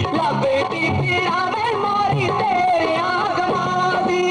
लभदी फिरा मैं मारी तेरे आगमां दी।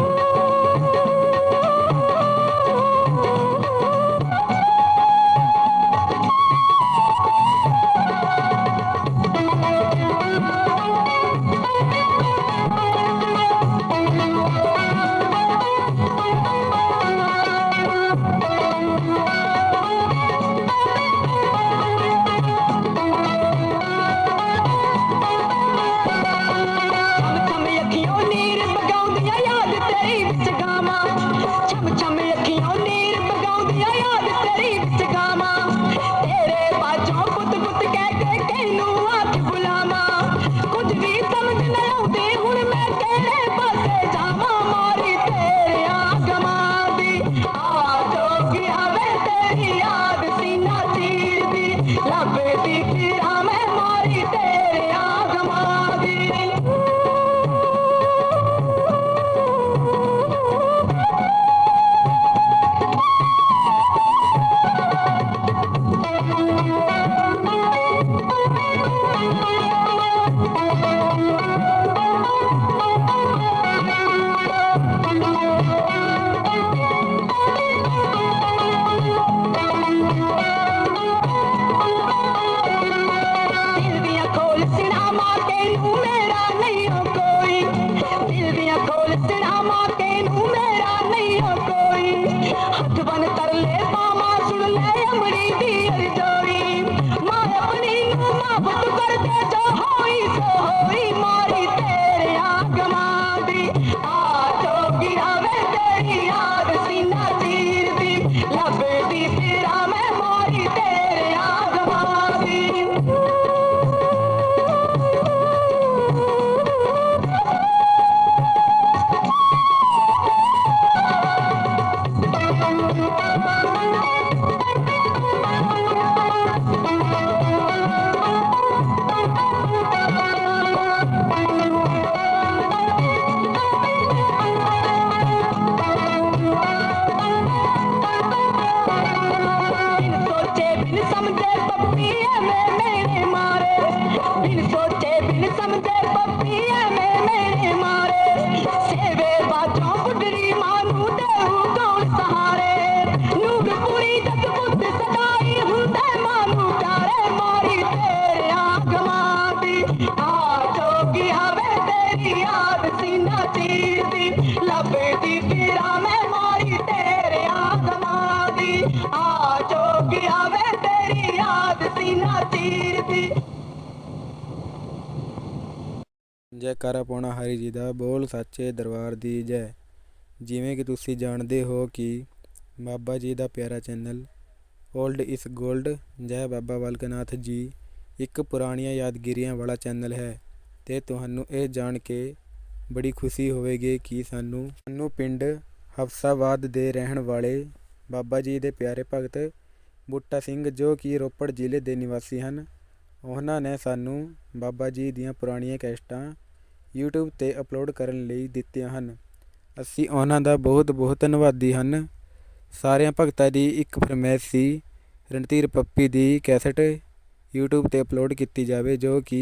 जयकारा पाउणा हरि जी दा बोल सच्चे दरबार दी जय। जिवें कि तुसी जाणदे हो कि बाबा जी दा प्यारा चैनल ओल्ड इस गोल्ड जय बाबा बालक नाथ जी एक पुरानियां यादगिरियां वाला चैनल है। ते तुहानू ये जान के बड़ी खुशी होवेगी कि सानू पिंड हफसाबाद दे रहण वाले बाबा जी दे प्यारे भगत बूटा सिंह जो कि रोपड़ जिले दे निवासी हैं, उन्होंने ने सानू बाबा जी दियां पुरानियां कैसटां यूट्यूब ते अपलोड करन लई दित्तियां हन। असी उन्हां दा बहुत बहुत धन्नवादी हन। सारियां भगतां दी एक फरमैश सी रणधीर पप्पी दी कैसट यूट्यूब ते अपलोड की जावे, जो कि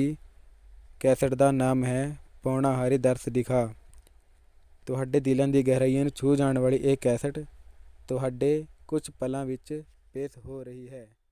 कैसट दा नाम है पौना हरि दर्श दिखा। तुहाडे दिलां दी गहराइयां नूं छू जाण वाली ये कैसट तुहाडे कुछ पलां विच पेश हो रही है।